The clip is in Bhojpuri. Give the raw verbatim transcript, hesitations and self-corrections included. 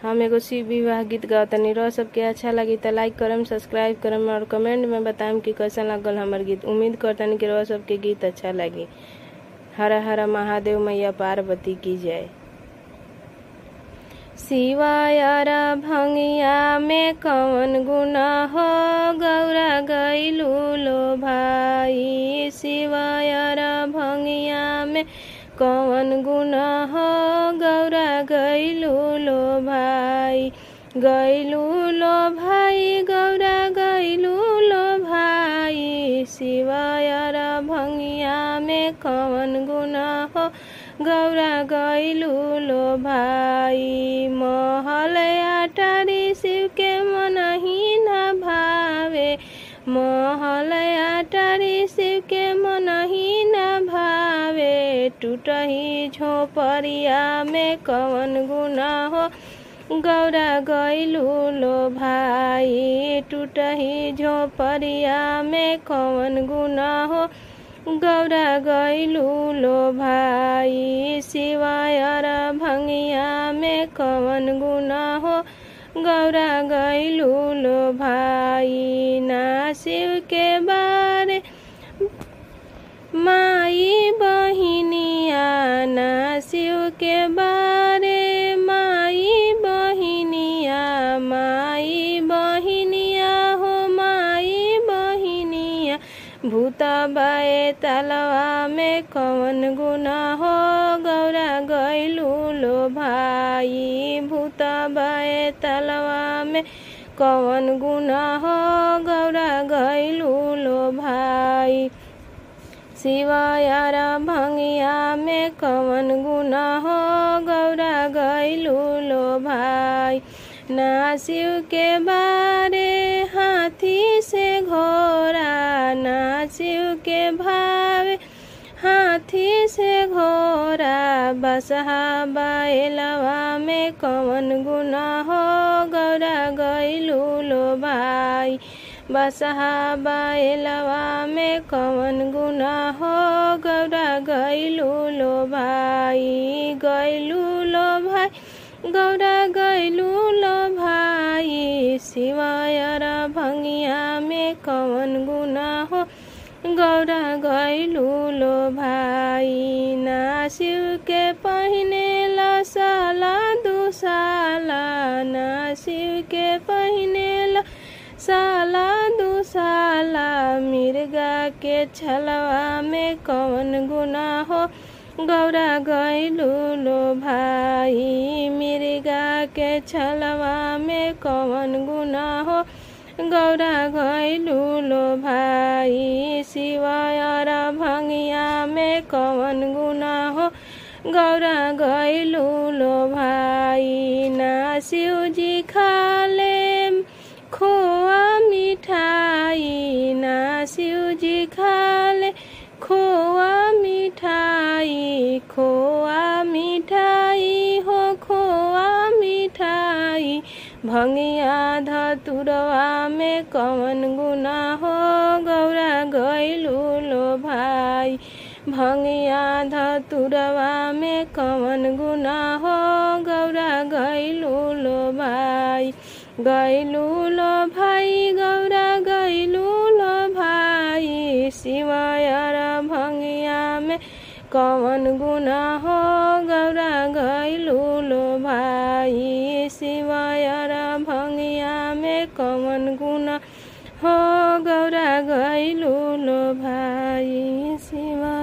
हम एगो शिव विवाह गीत गावतनी। रह सबके अच्छा लगी तो लाइक करम, सब्सक्राइब करम और कमेंट में बताएम कि कैसा लगल हमार गीत। उम्मीद करतनी कि रह सबके गीत अच्छा लगी। हर हर महादेव, मैया पार्वती की जय। शिवायर भंगिया में कवन गुना हो, गौरा गईलू लो भाई। शिवायर भंगिया में कवन गुना हो, गौरा गईलू लो भाई। गईलू लो भाई, गौरा गईलू लो भाई। शिवायर भंगिया में कवन गुना हो, गौरा गईलू लो भाई। महल अटारी शिव के मन ही न भावे, महल अटारी शिव के मन ही न भावे। टूटही झोपड़िया में कवन गुना हो, गौरा गईलू लो भाई। टूटही झोपड़िया में कवन गुना हो, गौरा गईलू लो भाई। शिवायर भंगिया में कवन गुना हो, गौरा गईलू लो भाई। ना शिव के बारे माई बहिनिया, ना शिव के बारे माई बहिनिया। माई बहिनिया हो, माई बहिनिया। भूत बाए तलवा में कवन गुना हो, गौरा गईलू लो भाई। भूत बाए तलवा में कवन गुना हो, गौरा गईलू लो भाई। शिवायर भंगिया में कवन गुना हो, गौरा गईलू लो भाई। ना शिव के बारे हाथी से घोड़ा, ना शिव के भावे हाथी से घोड़ा। बसहा बैलवा में कवन गुना हो, गौरा गईलू लो भाई। बसहा बैलवा में कवन गुना हो, गौरा गईलू लो भाई। गईलू लो भाई, गौरा गईलू लो भाई। शिवायर भंगिया में कवन गुना हो, गौरा गईलू लो भाई। ना शिव के पहिने ला साला दुसाला, ना शिव के पहिने ला साला दुसाला। मिर्गा के छलवा में कवन गुना हो, गौरा गईलू लो भाई। मिर्गा के छलवा में कवन गुना हो, गौरा गईलू लो भाई। शिवायर भंगिया में कवन गुना हो, गौरा गईलू लो भाई। ना शिव जी खाले खोआ मिठाई, ना शिव जी खाले खोआ मिठाई। खोआ मिठाई हो, खोआ मिठाई। भंगिया धतुरवा में कवन गुना हो, गौरा गईलू लो भाई। भंगिया धतुरवा में कवन गुना हो, गौरा गईलू लो भाई। गईलू लो भाई, गौरा गईलू लो भाई। शिवायर भंगिया में कवन गुना हो, गौरा गईलू लो भाई। शिवायर भंगिया में कवन गुना हो, गौरा गईलू लो भाई। शिवा